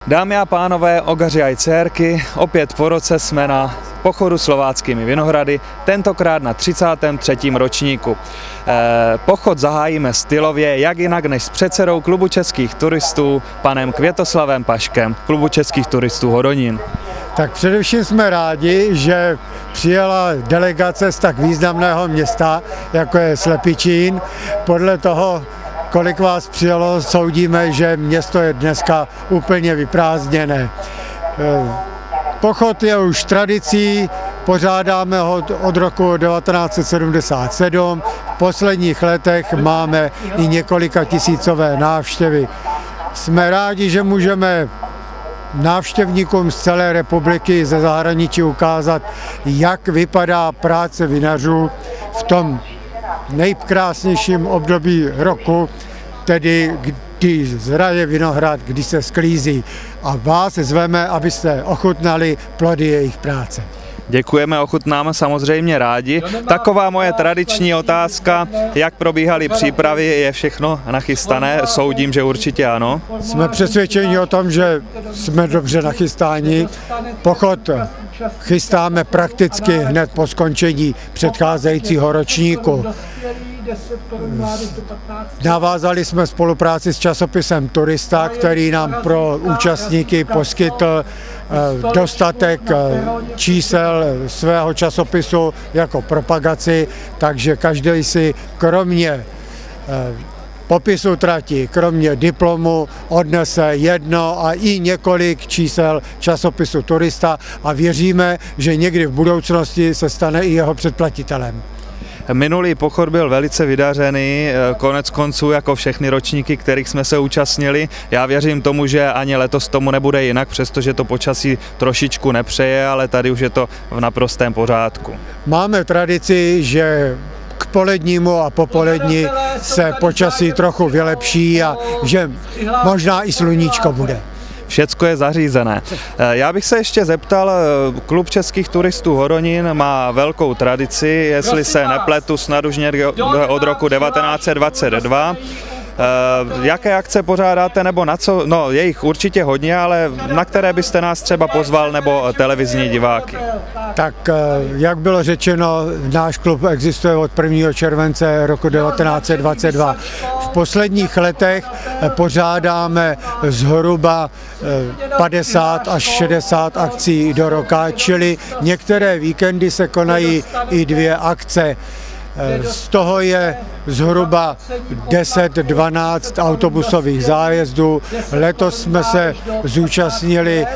Dámy a pánové, ogaři a dcerky, opět po roce jsme na pochodu Slováckými Vinohrady, tentokrát na 33. ročníku. Pochod zahájíme stylově, jak jinak než s předsedou Klubu českých turistů, panem Květoslavem Paškem, Klubu českých turistů Hodonín. Tak především jsme rádi, že přijela delegace z tak významného města, jako je Slepičín. Podle toho, kolik vás přijelo, soudíme, že město je dneska úplně vyprázdněné. Pochod je už tradicí, pořádáme ho od roku 1977. V posledních letech máme i několika tisícové návštěvy. Jsme rádi, že můžeme návštěvníkům z celé republiky ze zahraničí ukázat, jak vypadá práce vinařů v tom nejkrásnějším období roku, tedy když zraje vinohrad, když se sklízí. A vás zveme, abyste ochutnali plody jejich práce. Děkujeme, ochutnáme samozřejmě rádi. Taková moje tradiční otázka, jak probíhaly přípravy, je všechno nachystané? Soudím, že určitě ano. Jsme přesvědčeni o tom, že jsme dobře nachystáni. Pochod chystáme prakticky hned po skončení předcházejícího ročníku. Navázali jsme spolupráci s časopisem Turista, který nám pro účastníky poskytl dostatek čísel svého časopisu jako propagaci, takže každý si kromě popisu trati, kromě diplomu odnese jedno a i několik čísel časopisu Turista a věříme, že někdy v budoucnosti se stane i jeho předplatitelem. Minulý pochod byl velice vydařený, konec konců jako všechny ročníky, kterých jsme se účastnili. Já věřím tomu, že ani letos tomu nebude jinak, přestože to počasí trošičku nepřeje, ale tady už je to v naprostém pořádku. Máme tradici, že k polednímu a popolední se počasí trochu vylepší a že možná i sluníčko bude. Všecko je zařízené. Já bych se ještě zeptal, Klub českých turistů Hodonín má velkou tradici, jestli se nepletu, snad už někdy od roku 1922. Jaké akce pořádáte, nebo na co? No, je jich určitě hodně, ale na které byste nás třeba pozval, nebo televizní diváky? Tak, jak bylo řečeno, náš klub existuje od 1. července roku 1922. V posledních letech pořádáme zhruba 50 až 60 akcí do roka, čili některé víkendy se konají i 2 akce. Z toho je zhruba 10-12 autobusových zájezdů. Letos jsme se zúčastnili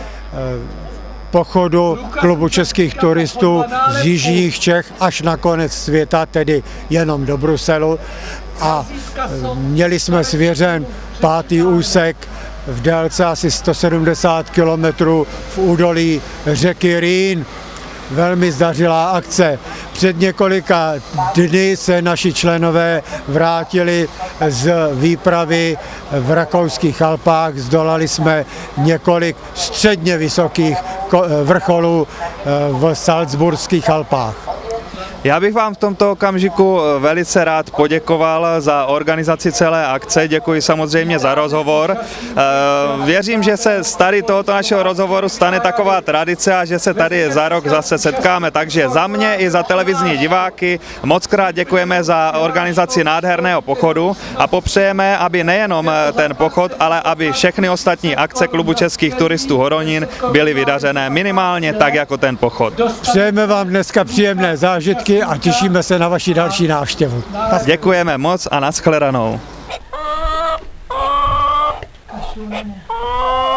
pochodu Klubu českých turistů z jižních Čech až na konec světa, tedy jenom do Bruselu. A měli jsme svěřen 5. úsek v délce asi 170 km v údolí řeky Rýn. Velmi zdařilá akce. Před několika dny se naši členové vrátili z výpravy v rakouských Alpách. Zdolali jsme několik středně vysokých vrcholů v Salzburských Alpách. Já bych vám v tomto okamžiku velice rád poděkoval za organizaci celé akce, děkuji samozřejmě za rozhovor. Věřím, že se z tady tohoto našeho rozhovoru stane taková tradice a že se tady za rok zase setkáme, takže za mě i za televizní diváky moc krát děkujeme za organizaci nádherného pochodu a popřejeme, aby nejenom ten pochod, ale aby všechny ostatní akce Klubu českých turistů Hodonín byly vydařené minimálně tak, jako ten pochod. Přejeme vám dneska příjemné zážitky a těšíme se na vaši další návštěvu. Děkujeme moc a nashledanou.